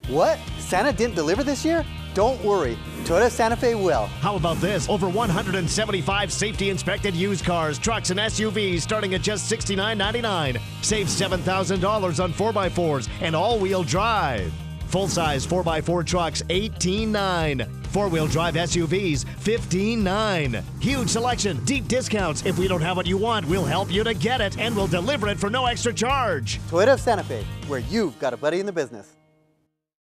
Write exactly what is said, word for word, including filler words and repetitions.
What? Santa didn't deliver this year? Don't worry, Toyota Santa Fe will. How about this? Over one hundred seventy-five safety-inspected used cars, trucks, and S U Vs starting at just sixty-nine ninety-nine. Save seven thousand dollars on four by fours and all-wheel drive. Full-size four by four trucks, eighteen nine. Four-wheel drive S U Vs, fifteen nine. Huge selection, deep discounts. If we don't have what you want, we'll help you to get it, and we'll deliver it for no extra charge. Toyota Santa Fe, where you've got a buddy in the business.